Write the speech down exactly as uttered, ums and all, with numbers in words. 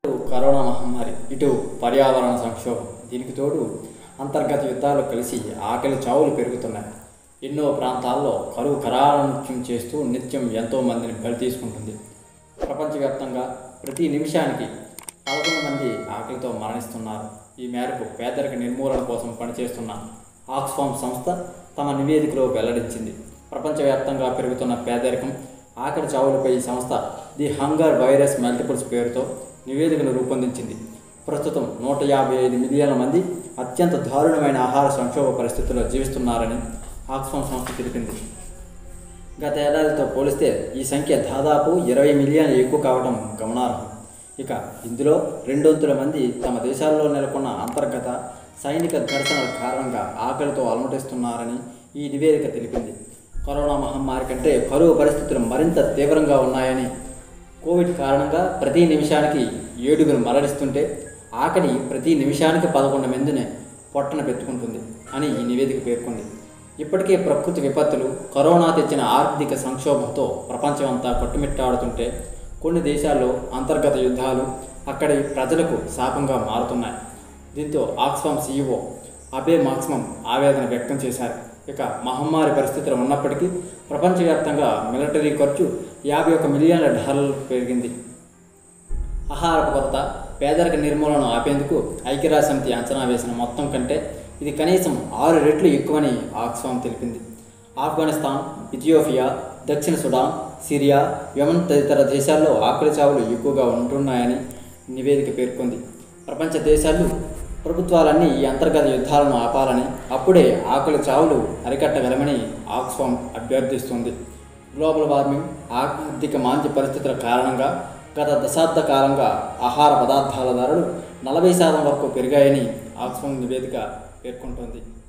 Corona మహమ్మారి, ఇటు పర్యావరణ సంక్షోభం, దీనికి తోడు అంతర్గత యుద్ధాలు కలిసి ఆకలి చావులు పెరుగుతున్నాయి. ఎన్నో ప్రాంతాల్లో కరువు కరాళనృత్యం చేస్తూ నిత్యం ఎంతో మందిని బలి తీసుకుంటుంది. ప్రపంచవ్యాప్తంగా ప్రతి నిమిషానికి పదకొండు మంది ఆకలితో మరణిస్తున్నారు. ఈ మేరకు పేదరిక నిర్మూలన కోసం పనిచేస్తున్న ఆక్స్ఫామ్ సంస్థ తమ నివేదికలో వెల్లడించింది. ప్రపంచవ్యాప్తంగా పెరుగుతున్న పేదరికం, ఆకలి చావులపై ఈ సంస్థ ది హంగర్ వైరస్ మల్టిపుల్స్ పేరుతో నివేదికను రూపొందించింది. ప్రస్తుతం నూట యాభై ఐదు మిలియన్ల మంది అత్యంత దారుణమైన ఆహార సంక్షోభ పరిస్థితుల్లో జీవిస్తున్నారని ఆక్స్ఫామ్ సంస్థ తెలిపింది. గత ఏడాదితో పోలిస్తే ఈ సంఖ్య దాదాపు ఇరవై మిలియన్లు ఎక్కువ కావడం గమనార్హం. ఇక ఇందులో రెండొంతుల మంది తమ దేశాల్లో నెలకొన్న అంతర్గత సైనిక ఘర్షణల కారణంగా ఆకలితో అలమటిస్తున్నారని ఈ నివేదిక తెలిపింది. కరోనా మహమ్మారి కంటే కరువు పరిస్థితులు మరింత తీవ్రంగా ఉన్నాయని, కోవిడ్ కారణంగా ప్రతి నిమిషానికి ఏడుగురు మరణిస్తుంటే ఆకలి ప్రతి నిమిషానికి పదకొండు మందిని పొట్టన పెట్టుకుంటుంది అని ఈ నివేదిక పేర్కొంది. ఇప్పటికే ప్రకృతి విపత్తులు, కరోనా తెచ్చిన ఆర్థిక సంక్షోభంతో ప్రపంచమంతా కొట్టుమిట్టాడుతుంటే కొన్ని దేశాల్లో అంతర్గత యుద్ధాలు అక్కడి ప్రజలకు శాపంగా మారుతున్నాయి. దీంతో ఆక్స్ఫామ్ సీఈఓ అబే మాక్స్మమ్ ఆవేదన వ్యక్తం చేశారు. ఇక మహమ్మారి పరిస్థితులు ఉన్నప్పటికీ ప్రపంచవ్యాప్తంగా మిలిటరీ ఖర్చు యాభై ఒక మిలియన్ల డాలర్లు పెరిగింది. ఆహార కొరత, పేదరిక నిర్మూలన ఆపేందుకు ఐక్యరాజ్యసమితి అంచనా వేసిన మొత్తం కంటే ఇది కనీసం ఆరు రెట్లు ఎక్కువని ఆక్స్ఫామ్ తెలిపింది. ఆఫ్ఘనిస్తాన్, ఇథియోపియా, దక్షిణ సుడాన్, సిరియా, యెమెన్ తదితర దేశాల్లో ఆకలి చావులు ఎక్కువగా ఉంటున్నాయని నివేదిక పేర్కొంది. ప్రపంచ దేశాలు, ప్రభుత్వాలన్నీ ఈ అంతర్గత యుద్ధాలను ఆపాలని, అప్పుడే ఆకలి చావులు అరికట్టగలమని ఆక్స్ఫామ్ అభ్యర్థిస్తుంది. గ్లోబల్ వార్మింగ్, ఆర్థిక మాంద్య పరిస్థితుల కారణంగా గత దశాబ్ద కాలంగా ఆహార పదార్థాల ధరలు నలభై శాతం వరకు పెరిగాయని ఆక్స్ఫామ్ నివేదిక పేర్కొంటోంది.